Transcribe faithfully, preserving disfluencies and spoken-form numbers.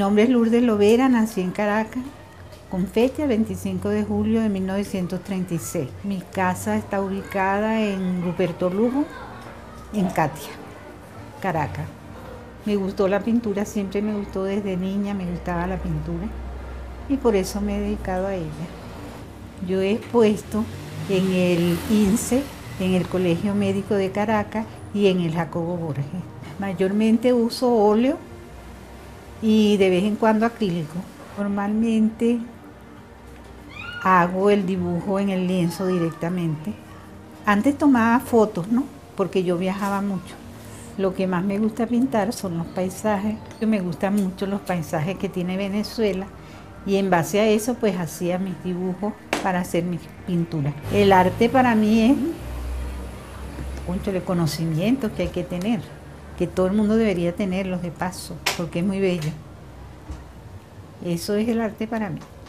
nombre es Lourdes Lovera, nací en Caracas, con fecha veinticinco de julio de mil novecientos treinta y seis. Mi casa está ubicada en Ruperto Lugo, en Catia, Caracas. Me gustó la pintura, siempre me gustó desde niña, me gustaba la pintura y por eso me he dedicado a ella. Yo he expuesto en el I N S E, en el Colegio Médico de Caracas y en el Jacobo Borges. Mayormente uso óleo y de vez en cuando acrílico. Normalmente hago el dibujo en el lienzo directamente. Antes tomaba fotos, ¿no? Porque yo viajaba mucho. Lo que más me gusta pintar son los paisajes. Me gustan mucho los paisajes que tiene Venezuela y en base a eso pues hacía mis dibujos para hacer mis pinturas. El arte para mí es mucho de conocimientos que hay que tener, que todo el mundo debería tenerlos de paso, porque es muy bello. Eso es el arte para mí.